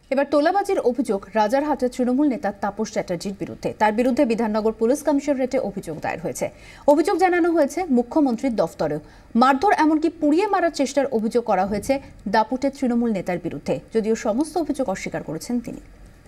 এবার তোলাবাজির অভিযোগ রাজারহাটের তৃণমূল নেতা তাপস চ্যাটার্জির বিরুদ্ধে। তার বিরুদ্ধে বিধাননগর পুলিশ কমিশনারেটে অভিযোগ দায়ের হয়েছে। অভিযোগ জানানো হয়েছে মুখ্যমন্ত্রীর দফতরেও। মারধর এমনকি পুড়িয়ে মারার চেষ্টার অভিযোগ করা হয়েছে দাপুটের তৃণমূল নেতার বিরুদ্ধে, যদিও সমস্ত অভিযোগ অস্বীকার করেছেন তিনি।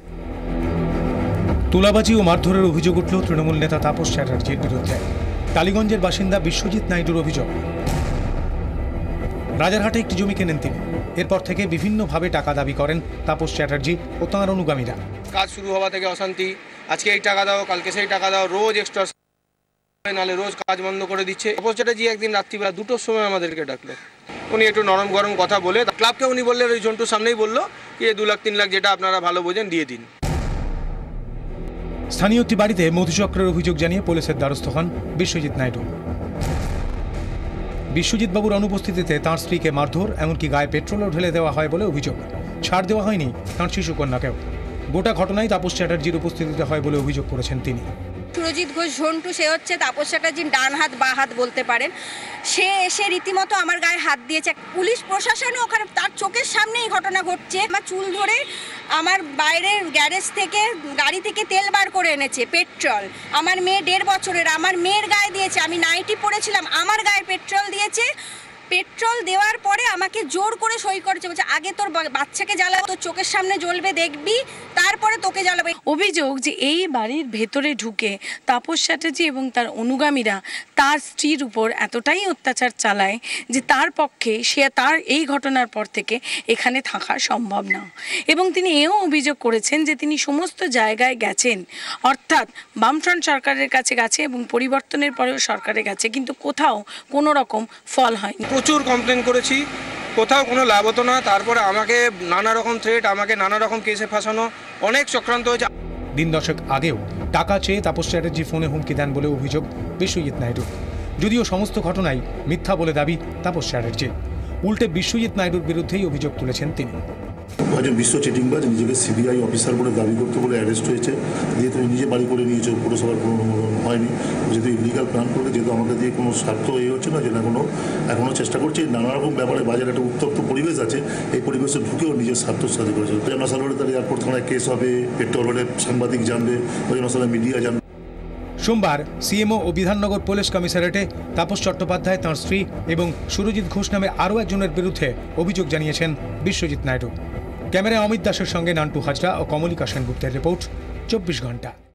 তোলাবাজি ও মারধরের অভিযোগ উঠল তৃণমূল নেতা তাপস চ্যাটার্জির বিরুদ্ধে। টালিগঞ্জের বাসিন্দা বিশ্বজিৎ নাইডুর অভিযোগ, রাজারহাটে একটি জমি কেনেন তিনি। এরপর থেকে বিভিন্নভাবে টাকা দাবি করেন তাপস চ্যাটার্জি ও তাঁর অনুগামীরা। কাজ শুরু হওয়া থেকে অশান্তি, আজকে এই টাকা দাও, কালকে সেই টাকা দাও, রোজ এক্সটর্শন, নালে রোজ কাজ বন্ধ করে দিচ্ছে। তাপস চ্যাটার্জি একদিন রাত্রিবেলা 2টোর সময় আমাদেরকে ডাকলো। উনি একটু নরম গরম কথা বলে ক্লাবকে উনি বললেন, ওই জন্টুর সামনেই বললো কি 2 লাখ 3 লাখ যেটা আপনারা ভালো বোঝেন দিয়ে দিন। স্থানীয় একটি বাড়িতে মধুচক্রের অভিযোগ জানিয়ে পুলিশের দ্বারস্থ হন বিশ্বজিৎ নাইডু। বিশ্বজিৎ বাবুর অনুপস্থিতিতে তাঁর স্ত্রীকে মারধর, এমনকি গায়ে পেট্রোলও ঢেলে দেওয়া হয় বলে অভিযোগ। ছাড় দেওয়া হয়নি তাঁর শিশুকন্যাকেও। গোটা ঘটনায় তাপস চ্যাটার্জির উপস্থিতিতে হয় বলে অভিযোগ করেছেন তিনি। সুরজিৎ ঘোষ ঝন্টু, সে হচ্ছে তাপস চ্যাটার্জির ডান হাত বা হাত বলতে পারেন। সে এসে রীতিমতো আমার গায়ে হাত দিয়েছে। পুলিশ প্রশাসনও ওখানে, তার চোখের সামনে এই ঘটনা ঘটছে। আমার চুল ধরে আমার বাইরের গ্যারেজ থেকে গাড়ি থেকে তেল বার করে এনেছে, পেট্রোল। আমার মেয়ে 1.5 বছরের, আমার মেয়ের গায়ে দিয়েছে। আমি নাইটি পরেছিলাম, আমার গায়ে পেট্রোল দিয়েছে। পেট্রোল দেওয়ার পরে আমাকে জোর করে সই করেছে, বলছে আগে তোর বাচ্চাকে জ্বালাবো, তোর চোখের সামনে জ্বলবে দেখবি, তারপরে তোকে জ্বালাবো। অভিযোগ যে এই বাড়ির ভেতরে ঢুকে তাপস চ্যাটার্জি এবং তার অনুগামীরা তার স্ত্রীর উপর এতটাই অত্যাচার চালায় যে তার পক্ষে তার এই ঘটনার পর থেকে এখানে থাকা সম্ভব না। এবং তিনি এও অভিযোগ করেছেন যে তিনি সমস্ত জায়গায় গেছেন, অর্থাৎ বামফ্রন্ট সরকারের কাছে গেছে এবং পরিবর্তনের পরেও সরকারের কাছে, কিন্তু কোথাও কোনো রকম ফল হয়নি। প্রচুর কমপ্লেন করেছি, কোথাও কোনো লাভ হতো না। তারপরে আমাকে নানা রকম থ্রেট, আমাকে নানা রকম কেসে ফাঁসানো, অনেক চক্রান্ত হয়েছে। দিন দশেক আগেও টাকা চেয়ে তাপস চ্যাটার্জি ফোনে হুমকি দেন বলে অভিযোগ বিশ্বজিৎ নাইডু। যদিও সমস্ত ঘটনাই মিথ্যা বলে দাবি তাপস চ্যাটার্জি। উল্টে বিশ্বজিৎ নাইডুর বিরুদ্ধেই অভিযোগ তুলেছেন তিনি। একজন বিশ্ব চিটিংবাজ নিজেকে সিবিআই অফিসার বলে দাবি করতে বলে অ্যারেস্ট হয়েছে। যেহেতু তুমি নিজে বাড়ি করে নিয়েছো, পৌরসভার কোনো হয়নি, যেহেতু ইলিগাল প্ল্যান করলে, যেহেতু আমাদের দিয়ে কোনো স্বার্থ হচ্ছে না, যেটা এখনও চেষ্টা করছে। নানা রকম ব্যাপারে বাজারে একটা উত্তপ্ত পরিবেশ আছে, এই পরিবেশে ঢুকেও নিজের স্বার্থ সাথে করেছে। ওই মশাল হলে তার এয়ারপোর্ট থানায় কেস হবে, পেট্রোল হলে সাংবাদিক জানবে, ওই মশালা মিডিয়া জানবে। সোমবার সিএমও ও বিধাননগর পুলিশ কমিশনারেটে তাপস চট্টোপাধ্যায়, তাঁর স্ত্রী এবং সুরজিৎ ঘোষ নামে আরও একজনের বিরুদ্ধে অভিযোগ জানিয়েছেন বিশ্বজিৎ নাইডু। ক্যামেরায় অমিত দাসের সঙ্গে নান্টু হাজরা ও কমলিকা সেনগুপ্তের রিপোর্ট, 24 ঘন্টা।